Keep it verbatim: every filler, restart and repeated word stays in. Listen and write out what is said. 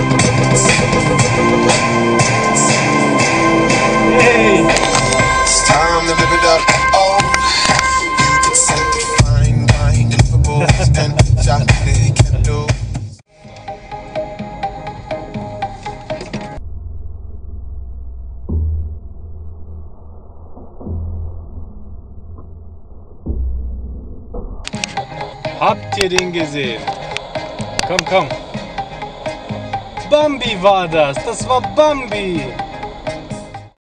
Hey! It's time to live it up. Oh, you can set the fine wine, deliverables, and chocolate candles. Habt ihr den gesehen? Komm, komm. Bambi war das. Das war Bambi.